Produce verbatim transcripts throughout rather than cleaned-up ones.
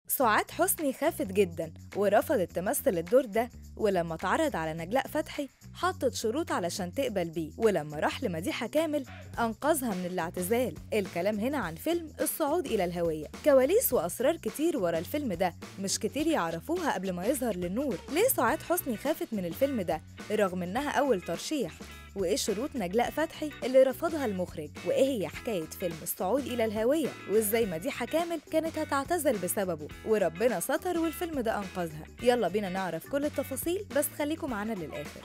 سعاد حسني خافت جدا ورفضت تمثل الدور ده، ولما اتعرض على نجلاء فتحي حطت شروط علشان تقبل بيه، ولما راح لمديحة كامل أنقذها من الاعتزال. الكلام هنا عن فيلم الصعود إلى الهوية. كواليس وأسرار كتير ورا الفيلم ده مش كتير يعرفوها قبل ما يظهر للنور. ليه سعاد حسني خافت من الفيلم ده رغم إنها أول ترشيح؟ وإيه شروط نجلاء فتحي اللي رفضها المخرج؟ وإيه هي حكاية فيلم الصعود إلى الهوية؟ وإزاي مديحة كامل كانت هتعتزل بسببه وربنا ستر والفيلم ده أنقذها؟ يلا بينا نعرف كل التفاصيل، بس خليكم معانا للآخر.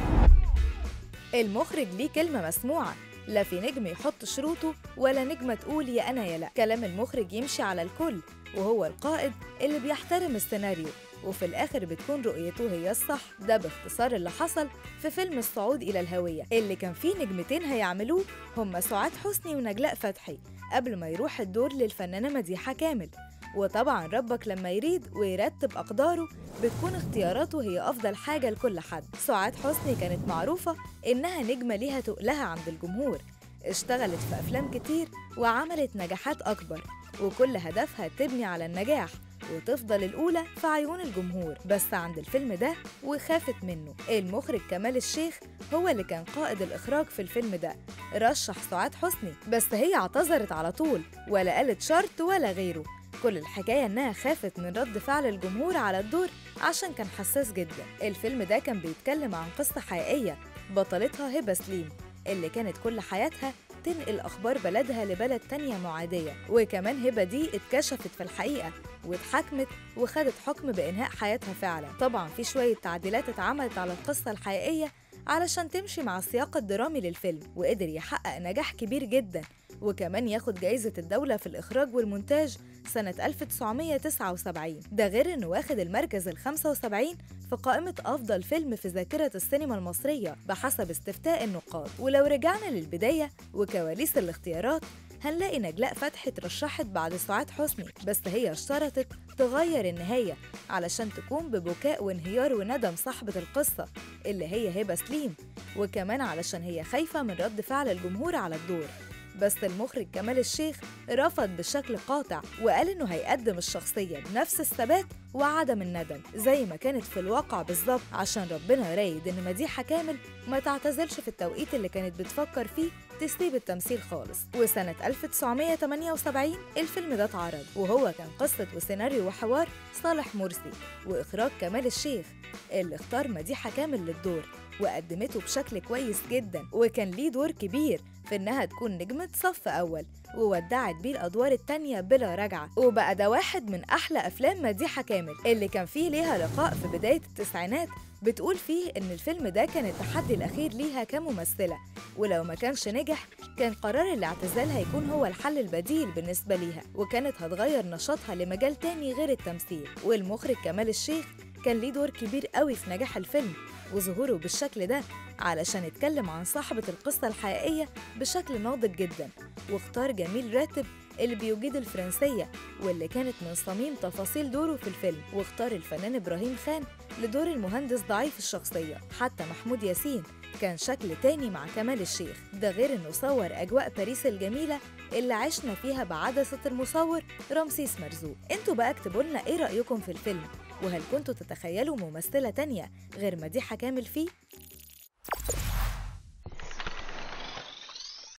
المخرج ليه كلمة مسموعة، لا في نجم يحط شروطه ولا نجمة تقول يا أنا يا لأ. كلام المخرج يمشي على الكل، وهو القائد اللي بيحترم السيناريو، وفي الآخر بتكون رؤيته هي الصح. ده باختصار اللي حصل في فيلم الصعود إلى الهوية، اللي كان فيه نجمتين هيعملوه هما سعاد حسني ونجلاء فتحي قبل ما يروح الدور للفنانة مديحة كامل. وطبعا ربك لما يريد ويرتب أقداره بتكون اختياراته هي أفضل حاجة لكل حد. سعاد حسني كانت معروفة إنها نجمة ليها تقلها عند الجمهور، اشتغلت في أفلام كتير وعملت نجاحات أكبر، وكل هدفها تبني على النجاح وتفضل الأولى في عيون الجمهور. بس عند الفيلم ده وخافت منه. المخرج كمال الشيخ هو اللي كان قائد الإخراج في الفيلم ده، رشح سعاد حسني بس هي اعتذرت على طول ولا قالت شرط ولا غيره. كل الحكاية إنها خافت من رد فعل الجمهور على الدور عشان كان حساس جدا. الفيلم ده كان بيتكلم عن قصة حقيقية بطلتها هبة سليم، اللي كانت كل حياتها تنقل أخبار بلدها لبلد تانية معادية. وكمان هبة دي اتكشفت في الحقيقة واتحكمت وخدت حكم بإنهاء حياتها فعلا. طبعا في شوية تعديلات اتعملت على القصة الحقيقية علشان تمشي مع السياق الدرامي للفيلم، وقدر يحقق نجاح كبير جدا، وكمان ياخد جايزة الدولة في الإخراج والمونتاج سنة ألف وتسعمية وتسعة وسبعين. ده غير إنه واخد المركز الخامس والسبعين في قائمة أفضل فيلم في ذاكرة السينما المصرية بحسب استفتاء النقاد. ولو رجعنا للبداية وكواليس الاختيارات هنلاقي نجلاء فتحي اترشحت بعد سعاد حسني، بس هي اشترطت تغير النهاية علشان تكون ببكاء وانهيار وندم صاحبة القصة اللي هي هبة سليم، وكمان علشان هي خايفة من رد فعل الجمهور على الدور. بس المخرج كمال الشيخ رفض بشكل قاطع وقال إنه هيقدم الشخصية بنفس الثبات وعدم الندم زي ما كانت في الواقع بالظبط، عشان ربنا رايد إن مديحة كامل ما تعتزلش في التوقيت اللي كانت بتفكر فيه تسيب التمثيل خالص. وسنة ألف وتسعمية وتمانية وسبعين الفيلم ده اتعرض، وهو كان قصة وسيناريو وحوار صالح مرسي وإخراج كمال الشيخ، اللي اختار مديحة كامل للدور وقدمته بشكل كويس جدا، وكان ليه دور كبير في إنها تكون نجمة صف أول، وودعت بيه الأدوار التانية بلا رجعة. وبقى ده واحد من أحلى أفلام مديحة كامل، اللي كان فيه ليها لقاء في بداية التسعينات بتقول فيه إن الفيلم ده كان التحدي الأخير ليها كممثلة، ولو ما كانش نجح كان قرار الاعتزال هيكون هو الحل البديل بالنسبة ليها، وكانت هتغير نشاطها لمجال تاني غير التمثيل. والمخرج كمال الشيخ كان ليه دور كبير قوي في نجاح الفيلم وظهوره بالشكل ده، علشان يتكلم عن صاحبة القصة الحقيقية بشكل ناضج جدا، واختار جميل راتب اللي بيجيد الفرنسية واللي كانت من صميم تفاصيل دوره في الفيلم، واختار الفنان إبراهيم خان لدور المهندس ضعيف الشخصية. حتى محمود ياسين كان شكل تاني مع كمال الشيخ، ده غير إنه صور أجواء باريس الجميلة اللي عشنا فيها بعدسة المصور رمسيس مرزوق. انتوا بقى اكتبوا لنا ايه رأيكم في الفيلم، وهل كنتوا تتخيلوا ممثلة تانية غير مديحة كامل فيه؟